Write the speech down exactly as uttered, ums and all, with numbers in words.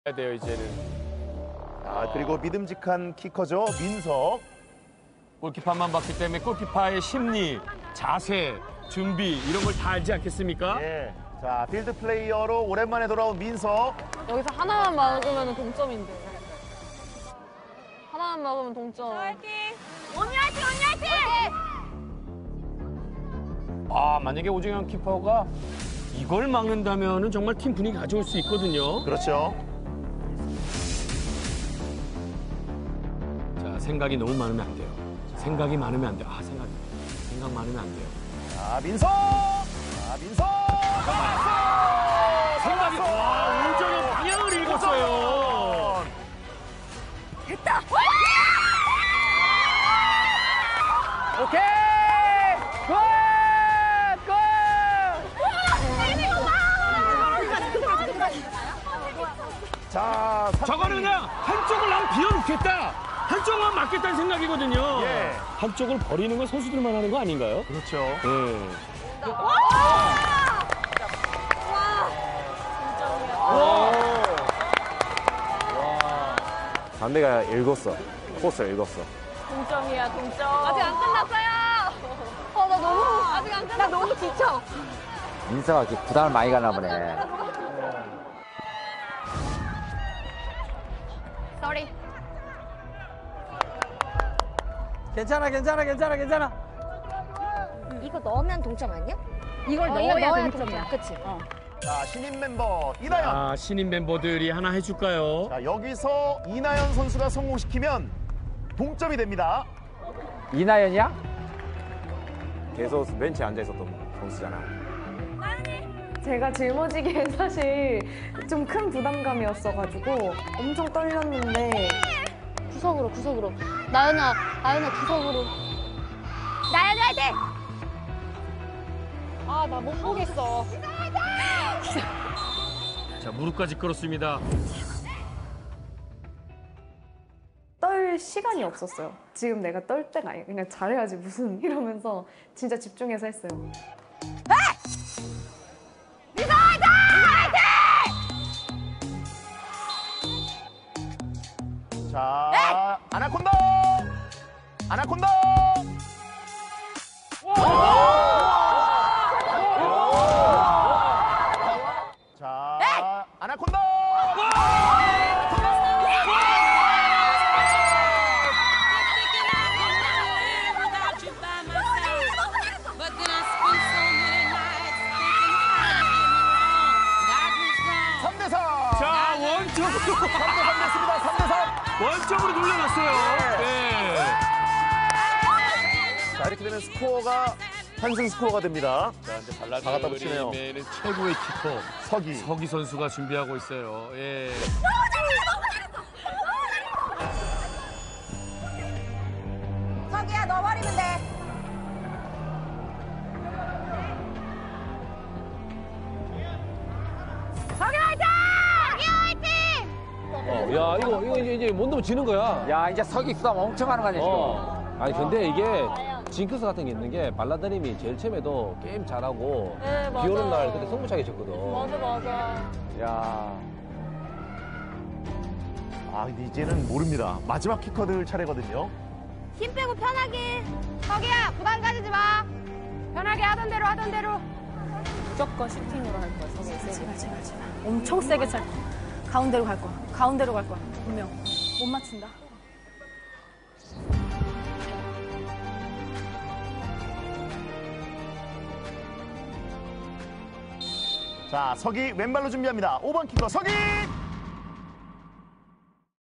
해야 돼요 이제는. 아, 그리고 믿음직한 키커죠, 민석. 골키퍼만 봤기 때문에 골키퍼의 심리, 자세, 준비 이런 걸 다 알지 않겠습니까? 예. 자, 필드 플레이어로 오랜만에 돌아온 민석. 여기서 하나만 막으면 동점인데. 하나만 막으면 동점. 화이팅! 언니 화이팅! 언니 화이팅! 아, 만약에 오정현 키퍼가 이걸 막는다면은 정말 팀 분위기 가져올 수 있거든요. 그렇죠. 자, 생각이 너무 많으면 안 돼요. 생각이 많으면 안 돼요. 아, 생각, 생각 많으면 안 돼요. 자, 민석! 자, 민석! 잡았어! 생각이, 잡았어! 와, 오정현 방향을 읽었어요. 됐다! 오케이! 굿! 굿! 자, 저거는 그냥 한쪽을 난 비워놓겠다. 한쪽만 맞겠다는 생각이거든요. 예. 한쪽을 버리는 건 선수들만 하는 거 아닌가요? 그렇죠. 예. 상대가 읽었어. 코스를 읽었어. 동점이야, 동점. 아직 안 끝났어요! 어, 나 너무, 아직 안 끝났어! 나 너무 지쳐! 민서가 이렇게 부담을 많이 가나 보네. Sorry. 괜찮아, 괜찮아, 괜찮아, 괜찮아. 이거 넣으면 동점 아니야? 이걸 어, 넣어야, 이거 넣어야 동점이야. 동점이야. 그치? 어. 자, 신인 멤버 이나연. 아, 신인 멤버들이 하나 해줄까요? 자, 여기서 이나연 선수가 성공시키면 동점이 됩니다. 이나연이야? 계속 벤치에 앉아 있었던 선수잖아. 제가 짊어지기엔 사실 좀 큰 부담감이었어가지고 엄청 떨렸는데 구석으로, 구석으로. 나연아, 나연아, 구석으로. 나연 화이팅! 아, 나 못 보겠어. 자, 무릎까지 끌었습니다. 떨 시간이 없었어요. 지금 내가 떨 때가 아니에요. 그냥 잘해야지 무슨 이러면서 진짜 집중해서 했어요. 민서 화이팅! 자, 아나콘다! 아나콘다! 자, 아나콘다! 삼 대 삼! 자, 원점으로. 삼 대 삼 됐습니다. 삼 대 삼! 원점으로 돌려놨어요. 네. 자, 이렇게 되면 스코어가 한승 스코어가 됩니다. 자, 이제 다 갖다 붙이네요. 발라드림에는 최고의 키퍼 서기. 서기 선수가 준비하고 있어요. 예. 서기야 넣어버리면 돼. 서기 화이팅! 서기 화이팅! 어, 야, 이거, 이거 이제, 이제 못 넣으면 지는 거야. 야, 이제 서기 싸움 엄청 하는 거 아니야, 지금? 어. 아니, 근데 이게 징크스 같은 게 있는 게 발라드림이 제일 처음에도 게임 잘하고 네, 맞아. 비 오는 날 그때 승부차게 쳤거든. 맞아, 맞아. 야. 아, 근데 이제는 모릅니다. 마지막 키커들 차례거든요. 힘 빼고 편하게. 서기야 부담 가지지 마. 편하게 하던 대로 하던 대로. 무조건 슈팅으로 할 거야, 서기. 제발, 제발, 제발. 엄청 세게 찰 거야. 가운데로 갈 거야. 가운데로 갈 거야. 분명. 못 맞춘다. 자, 서기 왼발로 준비합니다. 오 번 키커 서기!